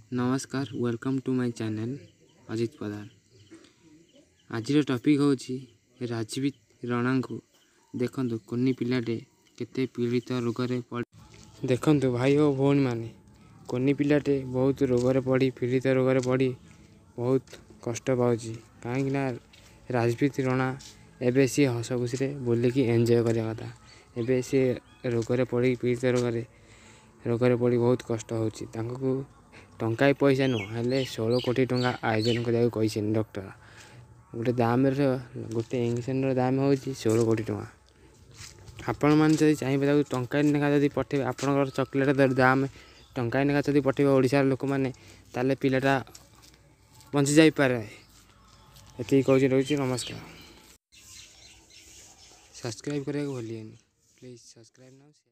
नमस्कार welcome to my channel Ajit Pradhan. आज topic हूँ राजवीत राणा को देखु कुनी पिलाटे केते पीड़ित रोग देखु भाई और भौणी मैंने कुनी पिलाटे बहुत रोग पड़ी पीड़ित रोग पड़ी बहुत कष्ट पाची कहीं राजवीत राणा एवं सी हस खुशी बुलिकी एंजॉय करवा कथा एवं सी रोग पड़ी पीड़ित रोग पड़ी बहुत कष्ट होची टंकाए पैसा नुह 16 कोटी टंका आयोजन करने डॉक्टर गोटे दाम गोटे इंजेक्शन दाम हो 16 कोटी टंका। आपण मैंने चाहिए टंका लेखा जब पठे आप चॉकलेट दाम टंका लेखा जब पठे ओडिशार लोक मैंने ताले पिलाटा बंची जापे ये कौन रही। नमस्कार। सब्सक्राइब करें भूलिए प्लीज सब्सक्राइब नाउ।